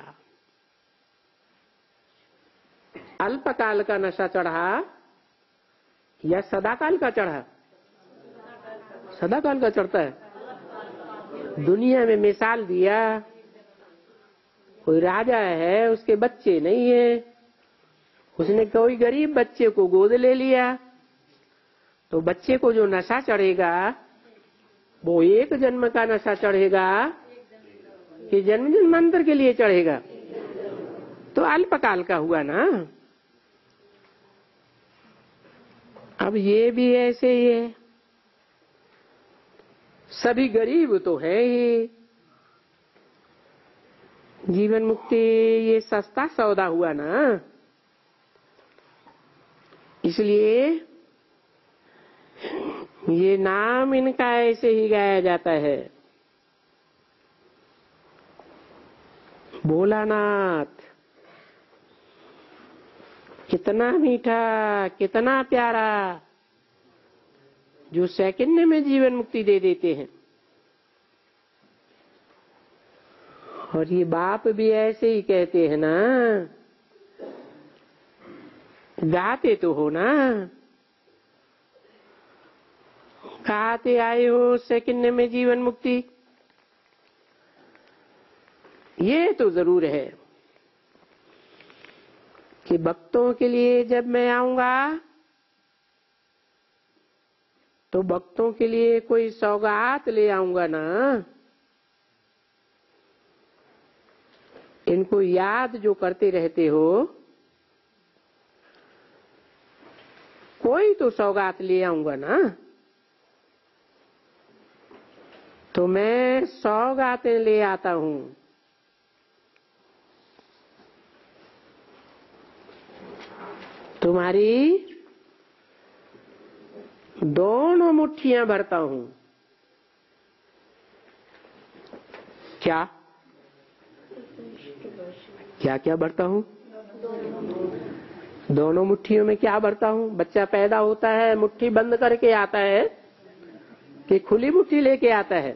अल्पकाल का नशा चढ़ा या सदाकाल का चढ़ा? सदाकाल का चढ़ता है। दुनिया में मिसाल दिया, कोई राजा है, उसके बच्चे नहीं है, उसने कोई गरीब बच्चे को गोद ले लिया, तो बच्चे को जो नशा चढ़ेगा वो एक जन्म का नशा चढ़ेगा कि जन्म जन्मांतर के लिए चढ़ेगा? तो अल्पकाल का हुआ ना। अब ये भी ऐसे ही है, सभी गरीब तो है ही। जीवन मुक्ति ये सस्ता सौदा हुआ ना, इसलिए ये नाम इनका ऐसे ही गाया जाता है, भोलानाथ। कितना मीठा, कितना प्यारा, जो सेकंड में जीवन मुक्ति दे देते हैं। और ये बाप भी ऐसे ही कहते हैं ना, गाते तो हो ना, गाते आए हो सेकंड में जीवन मुक्ति, ये तो जरूर है कि भक्तों के लिए जब मैं आऊंगा तो भक्तों के लिए कोई सौगात ले आऊंगा ना। इनको याद जो करते रहते हो, कोई तो सौगात ले आऊंगा ना। तो मैं सौगातें ले आता हूं। तुम्हारी दोनों मुट्ठियां भरता हूं। क्या क्या क्या भरता हूं? दोनों मुट्ठियों में क्या भरता हूं? बच्चा पैदा होता है, मुट्ठी बंद करके आता है कि खुली मुट्ठी लेके आता है?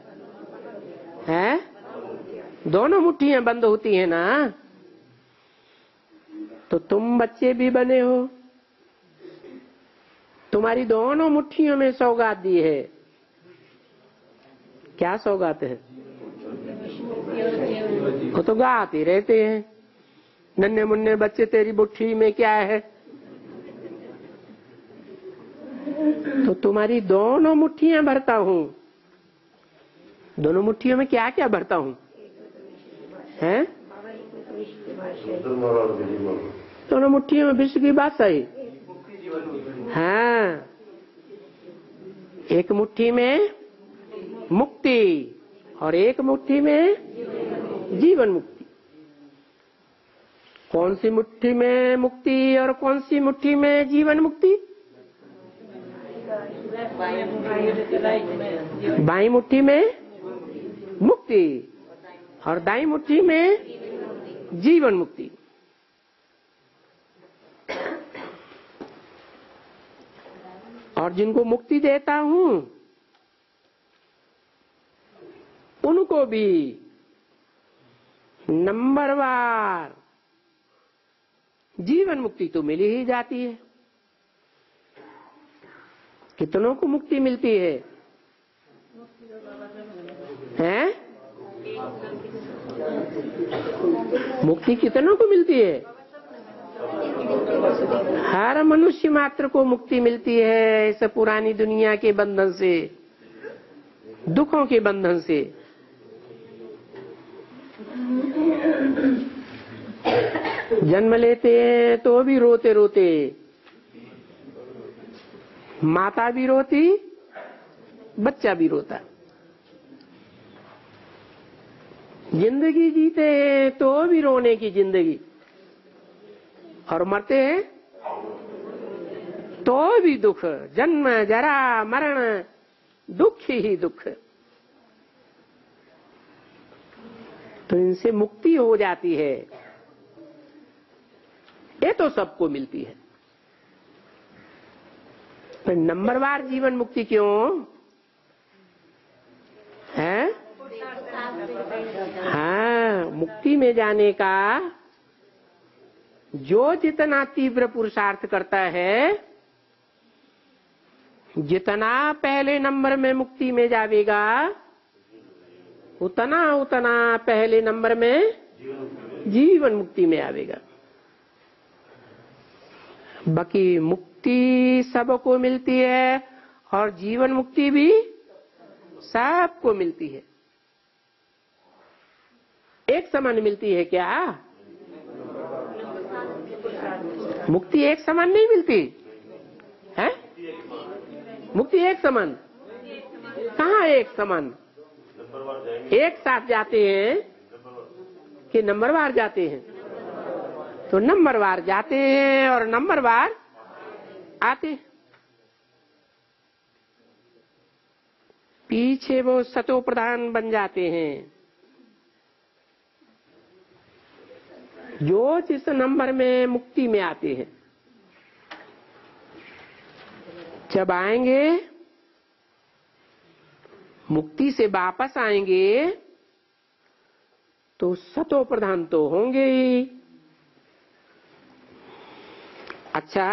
दोनों मुट्ठियां बंद होती है ना। तो तुम बच्चे भी बने हो, तुम्हारी दोनों मुट्ठियों में सौगात दी है। क्या सौगात है? वो तो गाते रहते हैं, नन्हे मुन्ने बच्चे तेरी मुट्ठी में क्या है। तो तुम्हारी दोनों मुट्ठियां भरता हूं। दोनों मुट्ठियों में क्या क्या भरता हूं? हैं? दोनों मुट्ठियों में विश्व की बात सही। हाँ, एक मुट्ठी में मुक्ति और एक मुट्ठी में जीवन मुक्ति। कौन सी मुट्ठी में मुक्ति और कौन सी मुट्ठी में जीवन मुक्ति? बाई मुट्ठी में मुक्ति और दाई मुट्ठी में जीवन मुक्ति। और जिनको मुक्ति देता हूं उनको भी नंबरवार जीवन मुक्ति तो मिल ही जाती है। कितनों को मुक्ति मिलती है? हैं? मुक्ति कितनों को मिलती है? हर मनुष्य मात्र को मुक्ति मिलती है इस पुरानी दुनिया के बंधन से, दुखों के बंधन से। जन्म लेते हैं तो भी रोते रोते, माता भी रोती, बच्चा भी रोता। जिंदगी जीते हैं तो भी रोने की जिंदगी, और मरते हैं तो भी दुख। जन्म जरा मरण दुख ही दुख। तो इनसे मुक्ति हो जाती है, ये तो सबको मिलती है। पर नंबरवार जीवन मुक्ति क्यों हाँ, मुक्ति में जाने का जो जितना तीव्र पुरुषार्थ करता है, जितना पहले नंबर में मुक्ति में जावेगा, उतना उतना पहले नंबर में जीवन मुक्ति में आवेगा। बाकी मुक्ति सबको मिलती है और जीवन मुक्ति भी सबको मिलती है। एक समान मिलती है क्या? मुक्ति एक समान नहीं मिलती है। मुक्ति एक समान कहाँ? एक समान एक साथ जाते हैं कि नंबरवार जाते हैं? तो नंबरवार जाते हैं और नंबरवार आते हैं। पीछे वो सतो प्रधान बन जाते हैं। जो जिस नंबर में मुक्ति में आते हैं, जब आएंगे मुक्ति से वापस आएंगे तो सतो प्रधान तो होंगे ही। अच्छा,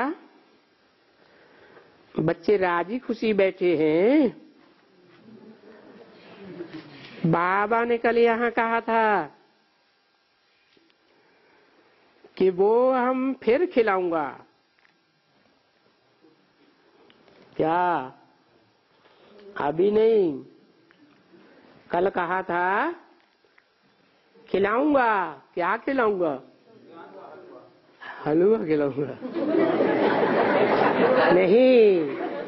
बच्चे राजी खुशी बैठे हैं। बाबा ने कल यहाँ कहा था कि वो हम फिर खिलाऊंगा। क्या? अभी नहीं, कल कहा था खिलाऊंगा। क्या खिलाऊंगा? हलवा खिलाऊंगा। नहीं,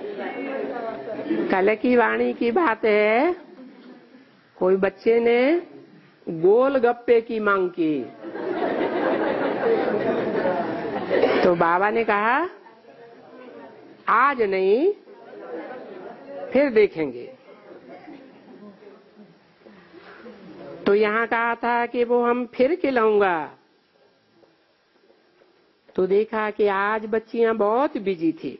कल की वाणी की बात है। कोई बच्चे ने गोलगप्पे की मांग की तो बाबा ने कहा आज नहीं, फिर देखेंगे। तो यहाँ कहा था कि वो हम फिर खिलाऊंगा। तो देखा कि आज बच्चियां बहुत बिजी थी,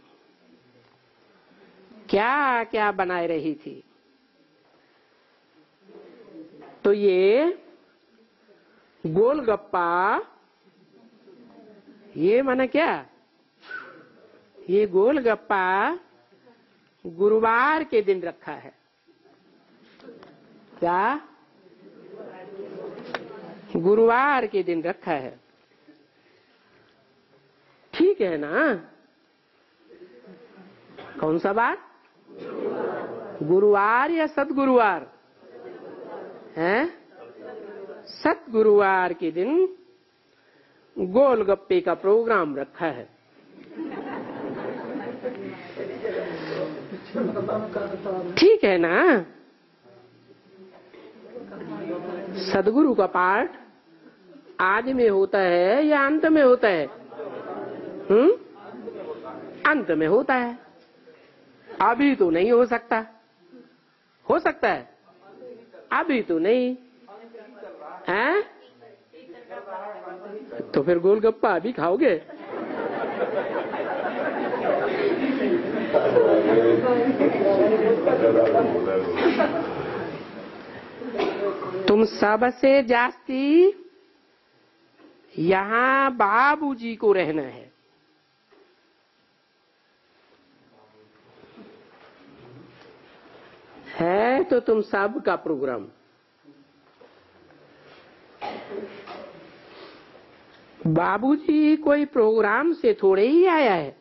क्या क्या बनाए रही थी। तो ये गोलगप्पा, ये माने क्या? ये गोलगप्पा गुरुवार के दिन रखा है। क्या? गुरुवार के दिन रखा है। ठीक है ना? कौन सा बार? गुरुवार या सतगुरुवार है? सतगुरुवार के दिन गोलगप्पे का प्रोग्राम रखा है। ठीक है ना? सदगुरु का पाठ आज में होता है या अंत में होता है? अंत में होता है। अभी तो नहीं हो सकता। हो सकता है? अभी तो नहीं है। तो फिर गोलगप्पा अभी खाओगे? तुम सबसे जास्ती यहाँ बाबूजी को रहना है तो तुम सब का प्रोग्राम। बाबूजी कोई प्रोग्राम से थोड़े ही आया है।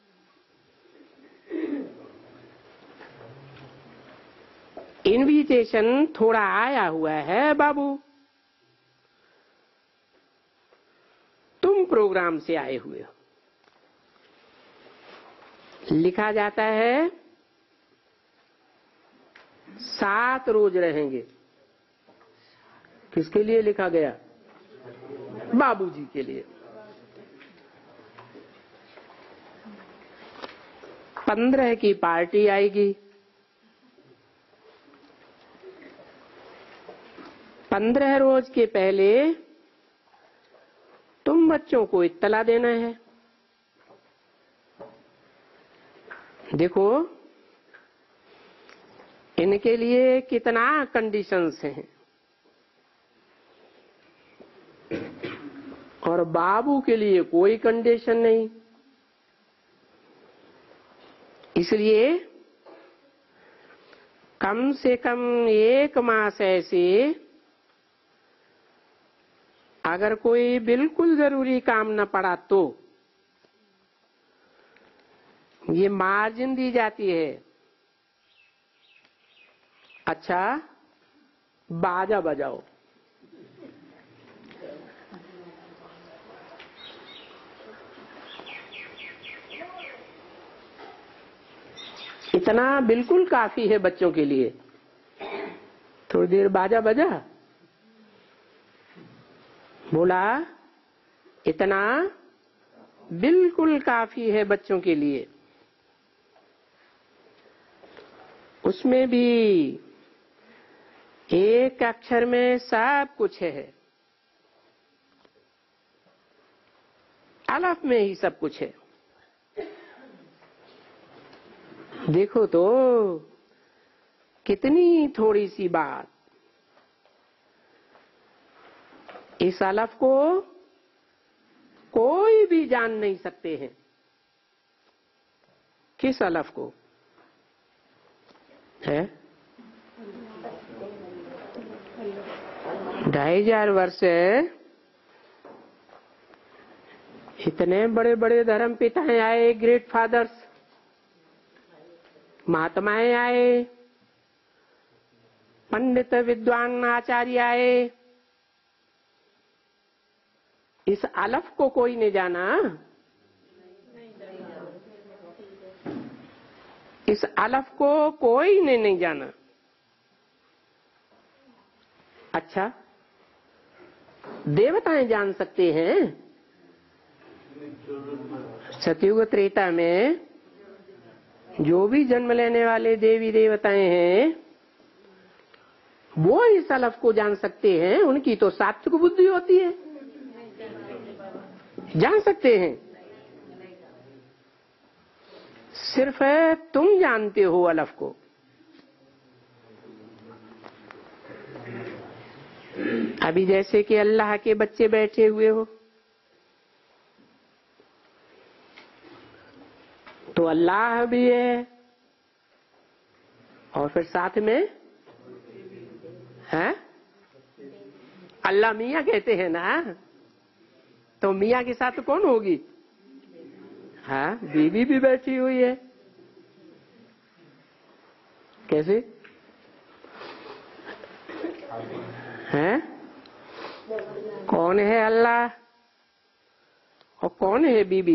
इनविटेशन थोड़ा आया हुआ है बाबू। तुम प्रोग्राम से आए हुए हो। लिखा जाता है 7 रोज रहेंगे। किसके लिए लिखा गया? बाबूजी के लिए। 15 की पार्टी आएगी। 15 रोज के पहले तुम बच्चों को इत्तला देना है। देखो इनके लिए कितना कंडीशंस हैं। और बाबू के लिए कोई कंडीशन नहीं। इसलिए कम से कम 1 मास ऐसे अगर कोई बिल्कुल जरूरी काम न पड़ा तो ये मार्जिन दी जाती है। अच्छा, बाजा बजाओ। इतना बिल्कुल काफी है बच्चों के लिए। थोड़ी देर बाजा बजा, बोला इतना बिल्कुल काफी है बच्चों के लिए। उसमें भी एक अक्षर में सब कुछ है, अलफ में ही सब कुछ है। देखो तो कितनी थोड़ी सी बात, इस अलफ को कोई भी जान नहीं सकते हैं। किस अलफ को है? 2500 वर्ष इतने बड़े बड़े धर्म पिताएं आए, ग्रेट फादर्स, महात्माएं आए, पंडित विद्वान आचार्य आए। इस अलफ को कोई नहीं जाना। इस अलफ को कोई ने नहीं जाना। अच्छा, देवताएं जान सकते हैं। सतयुग त्रेता में जो भी जन्म लेने वाले देवी देवताएं हैं वो इस अलफ को जान सकते हैं। उनकी तो सात्विक बुद्धि होती है, जान सकते हैं। सिर्फ तुम जानते हो अलफ को। अभी जैसे कि अल्लाह के बच्चे बैठे हुए हो, तो अल्लाह भी है और फिर साथ में है अल्लाह मियाँ कहते हैं ना। तो मियाँ के साथ कौन होगी? हाँ, बीवी भी बैठी हुई है। कैसे हैं? कौन है अल्लाह और कौन है बीबी?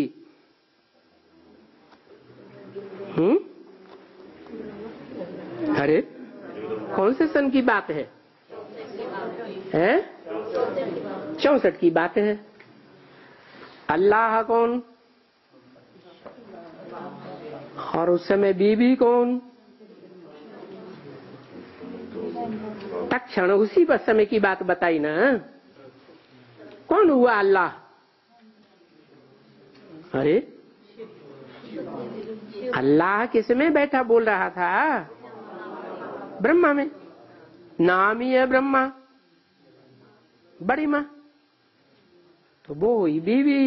अरे कौन से सन की बात है? 64 की बात है। अल्लाह कौन और उस समय बीबी कौन? तत्क्षण उसी पर समय की बात बताई ना। कौन हुआ अल्लाह? अरे अल्लाह किस में बैठा बोल रहा था? ब्रह्मा में। नाम ही है ब्रह्मा, बड़ी माँ। तो वो हुई बीवी।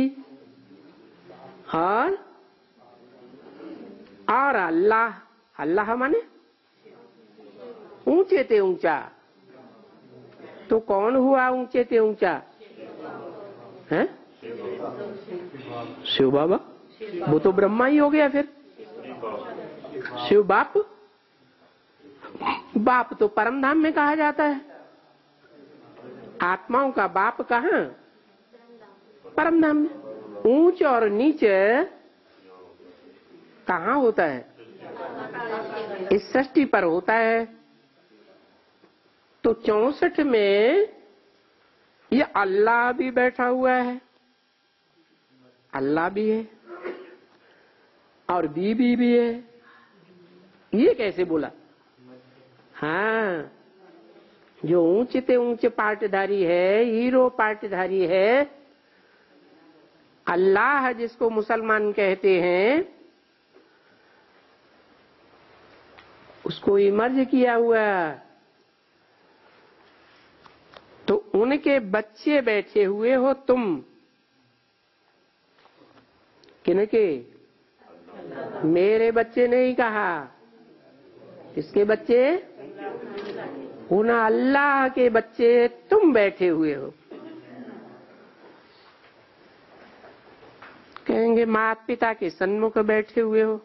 और अल्लाह, अल्लाह माने ऊंचे ते ऊंचा। तो कौन हुआ ऊंचे ते ऊंचा? है शिव बाबा। वो तो ब्रह्मा ही हो गया। फिर शिव बाप, बाप तो परम धाम में कहा जाता है। आत्माओं का बाप कहाँ? परम धाम में। ऊंच और नीचे कहाँ होता है? इस सृष्टि पर होता है। तो 64 में ये अल्लाह भी बैठा हुआ है, अल्लाह भी है और बीबी भी है। ये कैसे बोला? हाँ, जो ऊंचे ते ऊंचे पार्टधारी है, हीरो पार्टधारी है, अल्लाह जिसको मुसलमान कहते हैं, उसको इमर्ज किया हुआ। तो उनके बच्चे बैठे हुए हो तुम। किनके? मेरे बच्चे नहीं कहा, किसके बच्चे? उन अल्लाह के बच्चे तुम बैठे हुए हो। कहेंगे माता पिता के सन्मुख बैठे हुए हो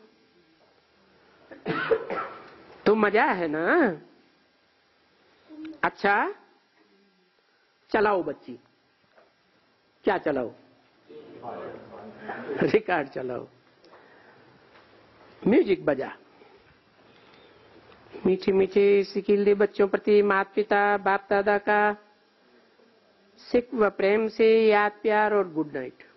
तो मजा है ना। अच्छा चलाओ बच्ची, क्या चलाओ? रिकॉर्ड चलाओ, म्यूजिक बजा। मीठे मीठे सिकीले बच्चों प्रति माता पिता बाप दादा का सिक व प्रेम से याद, प्यार और गुड नाइट।